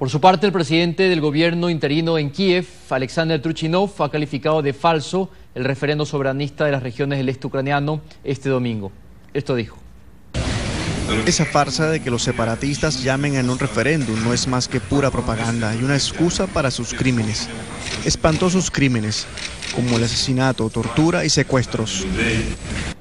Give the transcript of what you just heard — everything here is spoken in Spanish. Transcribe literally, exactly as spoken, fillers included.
Por su parte, el presidente del gobierno interino en Kiev, Alexander Turchinov, ha calificado de falso el referendo soberanista de las regiones del este ucraniano este domingo. Esto dijo. Esa farsa de que los separatistas llamen en un referéndum no es más que pura propaganda y una excusa para sus crímenes. Espantosos crímenes, como el asesinato, tortura y secuestros.